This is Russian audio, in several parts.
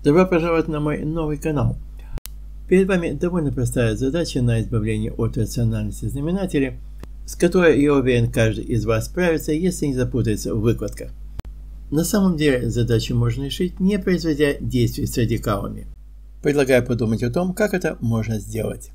Добро пожаловать на мой новый канал. Перед вами довольно простая задача на избавление от рациональности знаменателя, с которой, я уверен, каждый из вас справится, если не запутается в выкладках. На самом деле задачу можно решить, не производя действий с радикалами. Предлагаю подумать о том, как это можно сделать.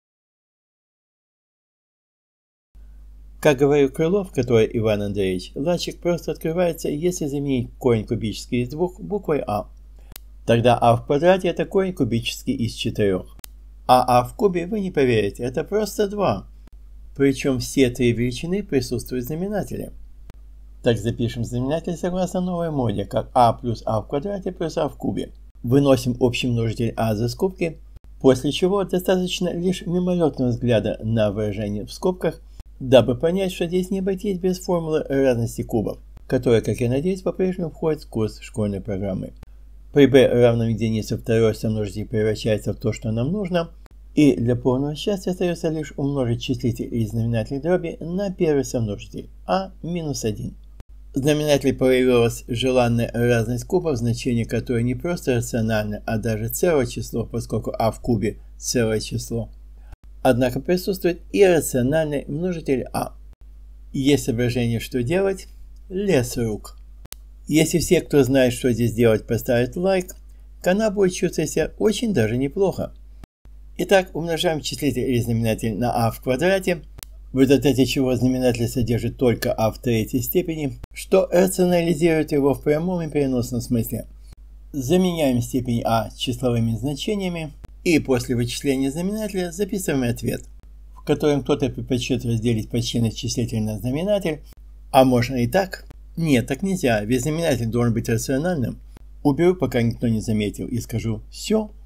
Как говорил Крылов, который Иван Андреевич, лачик просто открывается, если заменить корень кубический из 2 буквой А. Тогда А в квадрате это корень кубический из 4. А в кубе, вы не поверите, это просто 2. Причем все 3 величины присутствуют в знаменателе. Так запишем знаменатель согласно новой моде, как А плюс А в квадрате плюс А в кубе. Выносим общий множитель А за скобки, после чего достаточно лишь мимолетного взгляда на выражение в скобках, дабы понять, что здесь не обойтись без формулы разности кубов, которая, как я надеюсь, по-прежнему входит в курс школьной программы. При b равном единице второй сомножитель превращается в то, что нам нужно, и для полного счастья остается лишь умножить числитель и знаменатель дроби на первый сомножитель а минус 1. В знаменателе появилась желанная разность кубов, значение которой не просто рационально, а даже целое число, поскольку а в кубе целое число. Однако присутствует и рациональный множитель а. Есть соображение, что делать? Лес рук. Если все, кто знает, что здесь делать, поставят лайк, канал будет чувствовать себя очень даже неплохо. Итак, умножаем числитель или знаменатель на а в квадрате, в результате чего знаменатель содержит только а в третьей степени, что рационализирует его в прямом и переносном смысле. Заменяем степень а числовыми значениями и после вычисления знаменателя записываем ответ, в котором кто-то предпочтет разделить почти числитель на знаменатель, а можно и так. Нет, так нельзя, ведь знаменатель должен быть рациональным. Уберу, пока никто не заметил, и скажу «все».